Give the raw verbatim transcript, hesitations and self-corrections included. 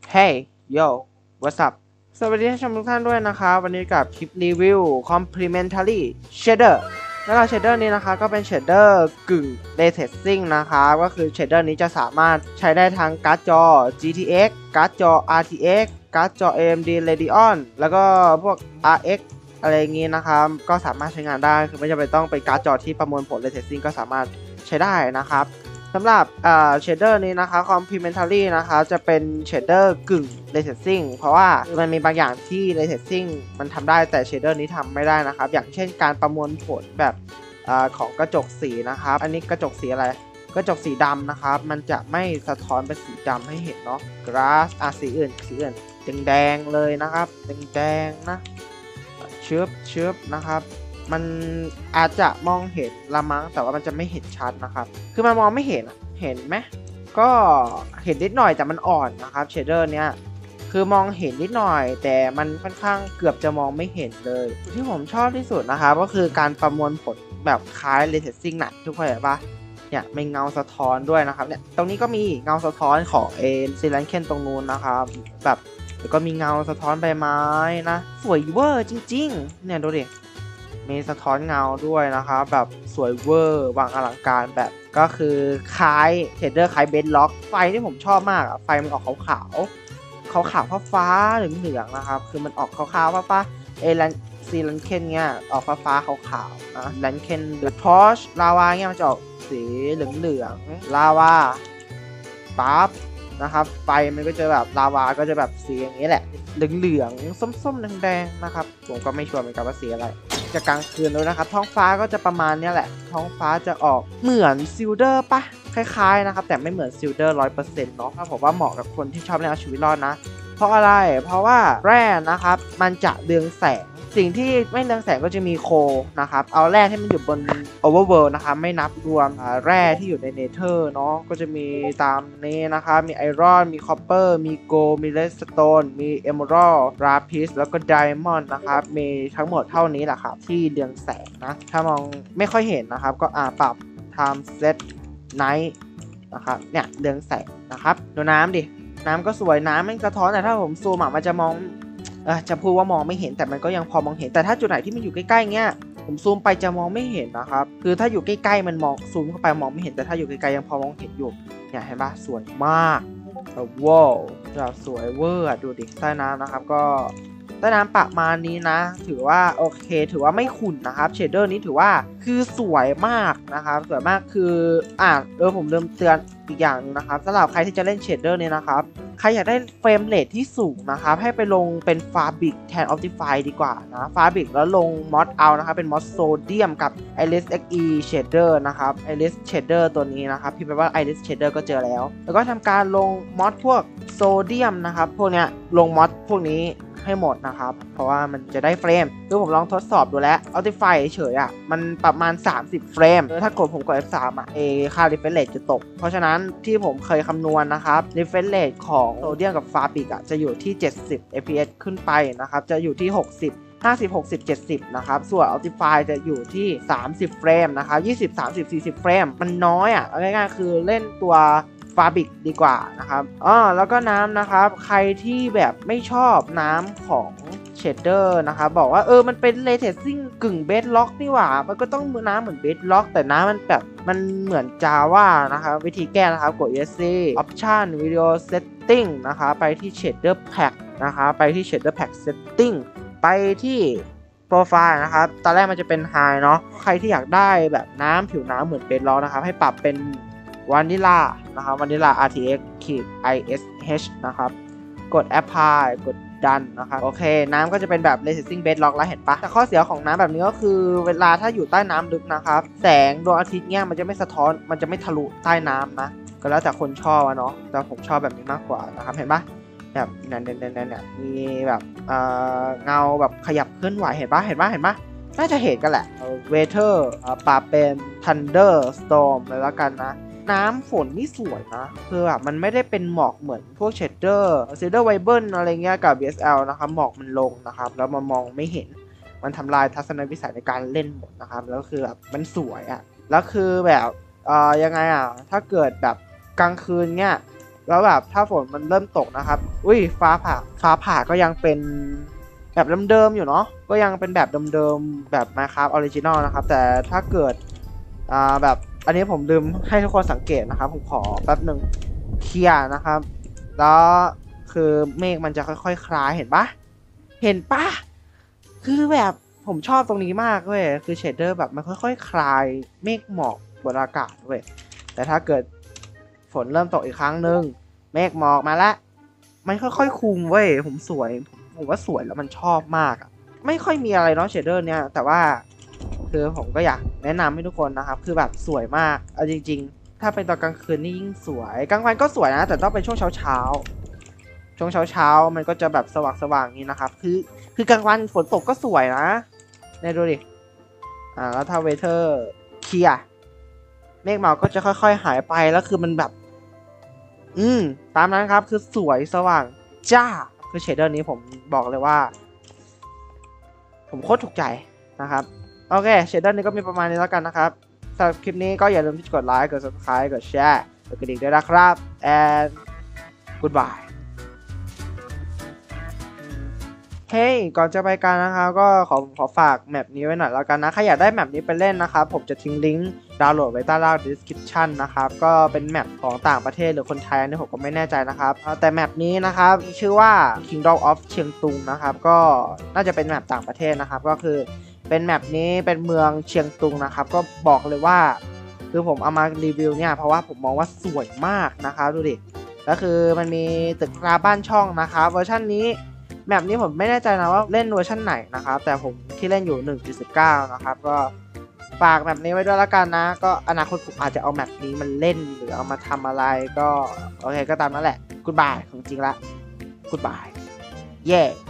Hey yo what's up สวัสดีท่านผู้ชมทุกท่านด้วยนะครับวันนี้กับคลิปรีวิว Complementary Shader แล้วก็ Shader นี้นะคะก็เป็น Shader กึ่ง Ray Tracing นะครับก็คือ Shader นี้จะสามารถใช้ได้ทั้งการ์ดจอ จี ที เอ็กซ์ การ์ดจอ อาร์ ที เอ็กซ์ การ์ดจอ เอ เอ็ม ดี Radeon แล้วก็พวก อาร์ เอ็กซ์ อะไรอย่างงี้นะครับก็สามารถใช้งานได้คือไม่จำเป็นต้องเป็นการ์ดจอที่ประมวลผล Ray Tracing ก็สามารถใช้ได้นะครับสำหรับเชดเดอร์นี้นะคะ complementary นะคะจะเป็นเชดเดอร์กึ่ง ray tracing เพราะว่ามันมีบางอย่างที่ ray tracing มันทำได้แต่เชดเดอร์นี้ทำไม่ได้นะครับอย่างเช่นการประมวลผลแบบอของกระจกสีนะครับอันนี้กระจกสีอะไรกระจกสีดำนะครับมันจะไม่สะท้อนเป็นสีดำให้เห็นเนาะ glass อ่ะสีอื่นสีอื่นแดงๆเลยนะครับแดงๆนะเชื้อเชื้อนะครับมันอาจจะมองเห็นละมั้งแต่ว่ามันจะไม่เห็นชัดนะครับคือมันมองไม่เห็นเห็นไหมก็เห็นนิดหน่อยแต่มันอ่อนนะครับเชดเดอร์เนี้ยคือมองเห็นนิดหน่อยแต่มันค่อนข้างเกือบจะมองไม่เห็นเลยที่ผมชอบที่สุดนะครับก็คือการประมวลผลแบบคล้ายเรย์เทรซซิ่งนะทุกคนเห็นปะเนี่ยมีเงาสะท้อนด้วยนะครับเนี่ยตรงนี้ก็มีเงาสะท้อนของเอซีแลนเคนตรงนู้นนะครับแบบแล้วก็มีเงาสะท้อนใบไม้นะสวยเวอร์จริงๆเนี่ยดูดิมีสะท้อนเงาด้วยนะครับแบบสวยเวอร์วางอลังการแบบก็คือคล้ายเชดเดอร์คล้ายเบนล็อกไฟที่ผมชอบมากอะไฟมันออกขาวขาวขาวขาวฟ้าฟ้าเหลืองเหลืองนะครับคือมันออกขาวขาวฟ้าฟ้าเอแลนซีแลนเคนเนี่ยออกฟ้าฟ้าขาวขาวนะแลนเคนเดอะทอชลาวาเนี่ยมันจะออกสีเหลืองเหลืองลาวาปั๊บนะครับไฟมันก็จะแบบลาวาก็จะแบบสีอย่างนี้แหละเหลืองเหลืองส้มๆแดงๆนะครับผมก็ไม่ชัวร์เหมือนกันว่าสีอะไรจะกลางคืนด้วยนะครับท้องฟ้าก็จะประมาณนี้แหละท้องฟ้าจะออกเหมือนซิลเดอร์ปะคล้ายๆนะครับแต่ไม่เหมือนซิลเดอร์ร้อยเปอร์เซ็นต์เนาะถ้าผมว่าเหมาะกับคนที่ชอบเล่นเอาชีวิตรอดนะเพราะอะไรเพราะว่าแร่นะครับมันจะเรืองแสงสิ่งที่ไม่เรืองแสงก็จะมีโคนะครับเอาแร่ที่มันอยู่บนโอเวอร์เวิลด์นะครับไม่นับรวมแร่ที่อยู่ในเนเธอร์เนาะก็จะมีตามนี้นะครับมีไอรอนมีคอปเปอร์มีโกลมีเลสโตนมีเอเมอรัลด์ราพิสแล้วก็ไดมอนด์นะครับมีทั้งหมดเท่านี้แหละครับที่เรืองแสงนะถ้ามองไม่ค่อยเห็นนะครับก็อ่าปรับ time set night นะครับเนี่ยเรืองแสงนะครับดูน้ำดิน้ำก็สวยน้ำมันสะท้อนแต่ถ้าผมซูมอ่ะมันจะมองเออจะพูดว่ามองไม่เห็นแต่มันก็ยังพอมองเห็นแต่ถ้าจุดไหนที่มันอยู่ใกล้ๆเงี้ยผมซูมไปจะมองไม่เห็นนะครับคือถ้าอยู่ใกล้ๆมันมองซูมเข้าไปมองไม่เห็นแต่ถ้าอยู่ไกลๆยังพอมองเห็นอยู่เนี่ยเห็นปะสวยมากว้าวแบบสวยเวอร์ดูดิใต้น้ำนะครับก็ใต้น้ำประมาณนี้นะถือว่าโอเคถือว่าไม่ขุ่นนะครับเชดเดอร์นี้ถือว่าคือสวยมากนะครับสวยมากคืออ่าเออผมลืมเตือนอีกอย่างนึงนะครับสำหรับใครที่จะเล่นเชดเดอร์นี้นะครับใครอยากได้เฟรมเรทที่สูงนะครับให้ไปลงเป็นฟาบิกแทนออปติฟายดีกว่านะฟาบิกแล้วลงมอดเอานะครับเป็นมอดโซเดียมกับ Iris เอ็กซ์ อี Shader นะครับ Iris Shader ตัวนี้นะครับพี่แปลว่า Iris Shader ก็เจอแล้วแล้วก็ทำการลงมอดพวกโซเดียมนะครับพวกเนี้ยลงมอดพวกนี้ให้หมดนะครับเพราะว่ามันจะได้เฟรมคือผมลองทดสอบดูแล้ว Optify เฉยๆอ่ะมันประมาณสามสิบเฟรมถ้ากดผมกด เอฟ สาม อ่ะเอค่า refresh rate จะตกเพราะฉะนั้นที่ผมเคยคำนวณนะครับ refresh rate ของโซเดียมกับฟาบิกอ่ะจะอยู่ที่เจ็ดสิบ เอฟ พี เอส ขึ้นไปนะครับจะอยู่ที่หกสิบห้าสิบ หกสิบ เจ็ดสิบนะครับส่วน Optify จะอยู่ที่สามสิบเฟรมนะครับยี่สิบ สามสิบ สี่สิบเฟรมมันน้อยอ่ะง่ายๆคือเล่นตัวฟาบิกดีกว่านะครับอ๋อแล้วก็น้ำนะครับใครที่แบบไม่ชอบน้ำของเชดเดอร์นะครับบอกว่าเออมันเป็นเรย์เทรซซิ่งกึ่งเบสล็อกนี่หว่ามันก็ต้องน้ำเหมือนเบสล็อกแต่น้ำมันแบบมันเหมือนจาว่านะครับวิธีแก้นะครับกด esc option video setting นะคะไปที่ shader pack นะคะไปที่ shader pack setting ไปที่โปรไฟล์นะครับตอนแรกมันจะเป็น high เนาะใครที่อยากได้แบบน้ำผิวน้ำเหมือนเบสล็อกนะครับให้ปรับเป็นวานิลานะครับวานิลา อาร์ ที เอ็กซ์ ไอ เอส เอช นะครับกด apply กดดันนะครับโอเคน้ำก็จะเป็นแบบ ray tracing bedrock แล้วเห็นปะแต่ข้อเสียของน้ำแบบนี้ก็คือเวลาถ้าอยู่ใต้น้ำลึกนะครับแสงดวงอาทิตย์เนี่ยมันจะไม่สะท้อนมันจะไม่ทะลุใต้น้ำนะก็แล้วแต่คนชอบเนาะแต่ผมชอบแบบนี้มากกว่านะครับเห็นปะแบบนั่นนั่นนั่นเนี่ยมีแบบเอ่อเงาแบบขยับเคลื่อนไหวเห็นปะเห็นปะเห็นปะน่าจะเห็นกันแหละ weather ปรับเป็น thunder storm เลยแล้วกันนะน้ำฝนนี่สวยนะคือแบบมันไม่ได้เป็นหมอกเหมือนพวกเชดเดอร์เชดเดอร์ไวเบิลอะไรเงี้ยกับ บี เอส แอล นะครับหมอกมันลงนะครับแล้วมันมองไม่เห็นมันทำลายทัศนวิสัยในการเล่นหมดนะครับแล้วคือแบบมันสวยอะ่ะแล้วคือแบบเอ่อยังไงอ่ะถ้าเกิดแบบกลางคืนเนี้ยแล้วแบบถ้าฝนมันเริ่มตกนะครับอุ้ยฟ้าผ่าฟ้าผ่าก็ยังเป็นแบบเดิมๆอยู่เนาะก็ยังเป็นแบบเดิมๆแบบ Minecraft Original นะครับแต่ถ้าเกิดอ่าแบบอันนี้ผมลืมให้ทุกคนสังเกตนะครับผมขอแป๊บหนึ่งเคลียร์นะครับแล้วคือเมฆมันจะค่อยๆ ค, คล้ายเห็นปะเห็นปะคือแบบผมชอบตรงนี้มากเว้ยคือเชดเดอร์แบบมันค่อยๆ ค, คลายเมฆหมอกบนอากาศเว้ยแต่ถ้าเกิดฝนเริ่มตกอีกครั้งหนึ่งเมฆหมอกมาแล้วมันค่อยๆคุมเว้ยผมสวยผมผมว่าสวยแล้วมันชอบมากอะไม่ค่อยมีอะไรเนาะเชดเดอร์เนี่ยแต่ว่าคือผมก็อยากแนะนำให้ทุกคนนะครับคือแบบสวยมากเอาจริงๆถ้าเป็นตอนกลางคืนนี่ยิ่งสวยกลางวันก็สวยนะแต่ต้องเป็นช่วงเช้าๆช่วงเช้าๆมันก็จะแบบสว่างๆอย่างนี้นะครับคือคือกลางวันฝนตกก็สวยนะเนี่ยดูดิอ่าแล้วถ้าเวเทอร์เคลียร์เมฆหมอกก็จะค่อยๆหายไปแล้วคือมันแบบอืมตามนั้นครับคือสวยสว่างจ้าคือเชดเดอร์นี้ผมบอกเลยว่าผมโคตรถูกใจนะครับโอเคเชดเดอร์นี้ก็มีประมาณนี้แล้วกันนะครับสำหรับคลิปนี้ก็อย่าลืมที่จะกดไลค์กด ซับสไครบ์ กดแชร์กดกระดิ่งด้วยนะครับ and goodbye เฮ้ hey, ก่อนจะไปกันนะครับก็ขอขอฝากแมปนี้ไว้หน่อยแล้วกันนะใครอยากได้แมปนี้ไปเล่นนะครับผมจะทิ้งลิงก์ดาวน์โหลดไว้ใต้ล่าง description นะครับก็เป็นแมปของต่างประเทศหรือคนไทยอันนี้ผมก็ไม่แน่ใจนะครับแต่แมปนี้นะครับมีชื่อว่า Kingdom of เชียงตุงนะครับก็น่าจะเป็นแมปต่างประเทศนะครับก็คือเป็นแมปนี้เป็นเมืองเชียงตุงนะครับก็บอกเลยว่าคือผมเอามารีวิวเนี่ยเพราะว่าผมมองว่าสวยมากนะครับดูดิก็คือมันมีตึกราบ้านช่องนะครับเวอร์ชันนี้แมปนี้ผมไม่แน่ใจนะว่าเล่นเวอร์ชันไหนนะครับแต่ผมที่เล่นอยู่ หนึ่งจุดสิบเก้า นะครับก็ฝากแมปนี้ไว้ด้วยละกันนะก็อนาคตผมอาจจะเอาแมปนี้มันเล่นหรือเอามาทำอะไรก็โอเคก็ตามนั้นแหละกู๊ดบายของจริงละกู๊ดบายเย่